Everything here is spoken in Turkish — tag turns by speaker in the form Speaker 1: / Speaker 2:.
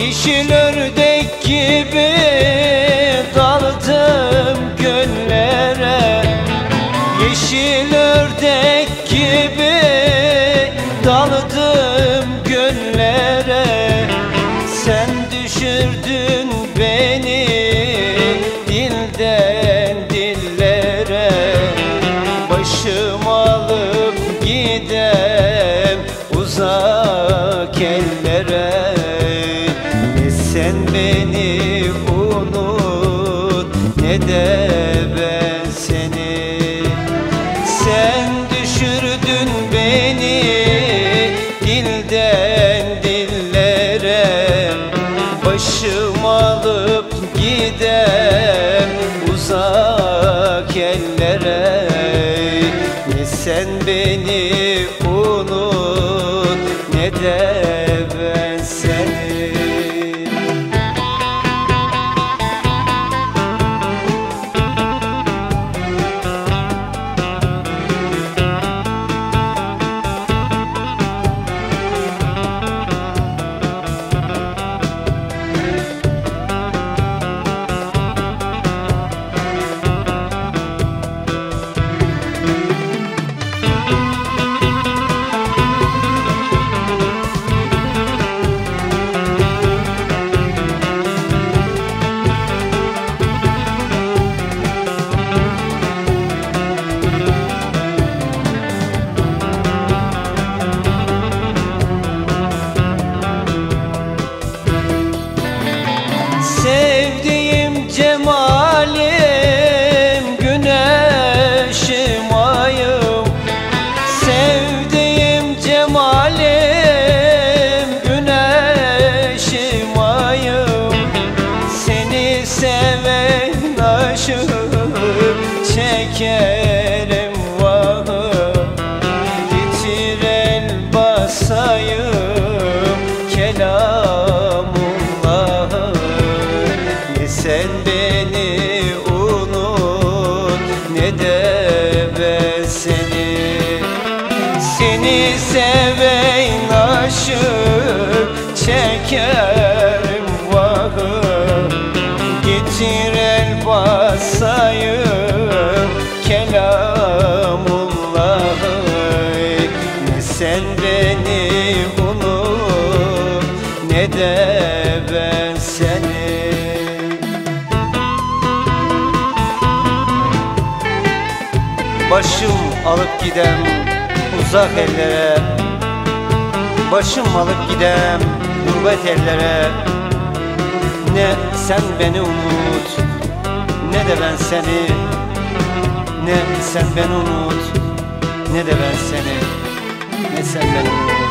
Speaker 1: Yeşil ördek gibi daldım göllere, yeşil ördek gibi daldım göllere. Sen düşürdün beni dilden dillere, başım alıp gidem uzak ellere. Ne sen beni unut ne de ben seni. Sen düşürdün beni dilden dillere, başım alıp gidem uzak ellere. Ne sen beni unut ne de ben seni. Sevdiğim cemalim, güneşim ayım. Sevdiğim cemalim, güneşim ayım. Seni seven aşığım, çekerim vahım. Getir el basayım kelamullahım. Sen beni unut ne de ben seni. Seni seven aşık çekerim vahım. Getir el basayım kelamullahım. Ne sen beni unut ne de ben seni. Başım alıp gidem uzak ellere, başım alıp gidem gurbet ellere. Ne sen beni unut ne de ben seni. Ne sen beni unut ne de ben seni. Ne sen beni unut.